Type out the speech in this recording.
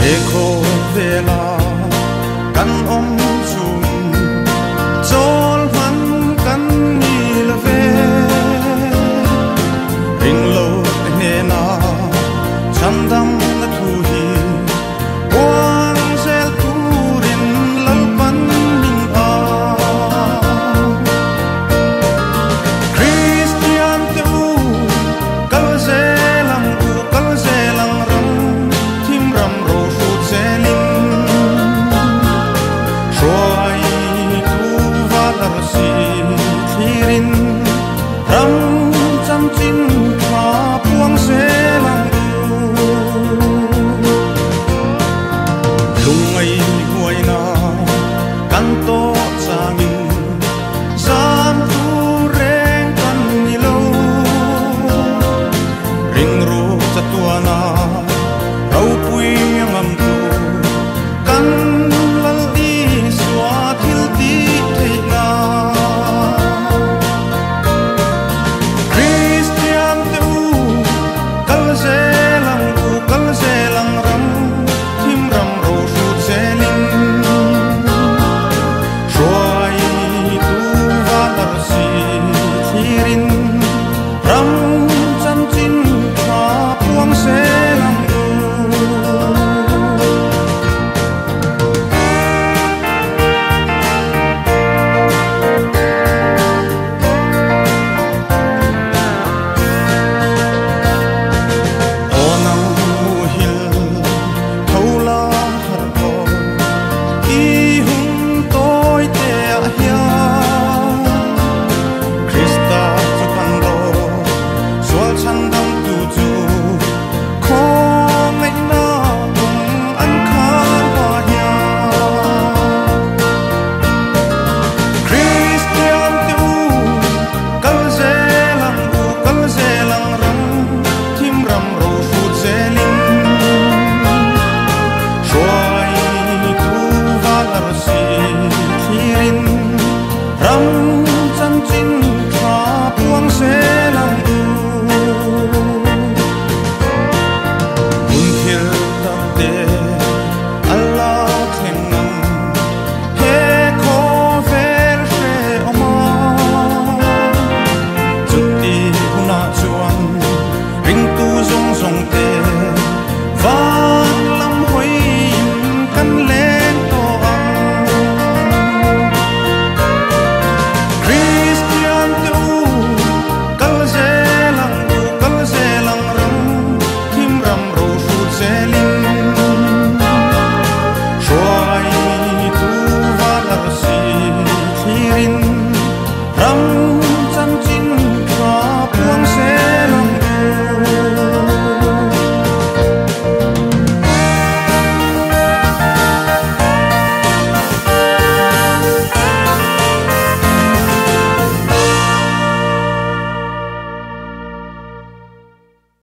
Eko vela kan om chung chol han kan nil ve ring lo ne na chandam na thu hi wang sel turin lal pan ning a Christian tu kal zelang ram thim ram ro fu zelin shoi tu va tar si thirin ram cham chin tha puang zelang lungai huai na kan to changin zam tu reng kan ni lo ring ro chatuana rau pui ngam tu kan lal di swa thil ti thei na Christian tu kal zelang ram thim ram ro su zelin shoi tu va tar si thirin ram cham chin tha puang zelang onang muhil thola har ko I hum toi te a hia Krista chu kan ro swal chan dam tu chu kho ngai na an khan wa hia Christian tu kal zelang ram thim ram ro fu zelin shoi tu va tar si thirin ram cham chin tha puang zelang mun khil ta te Allah thleng nam he kho ver she oma chuti huna chuan ring tu zong zong te van lam hoi kan len to ang Christian tu kal zelang ram thim ram ro fu zelin shoi tu va tar si thirin ram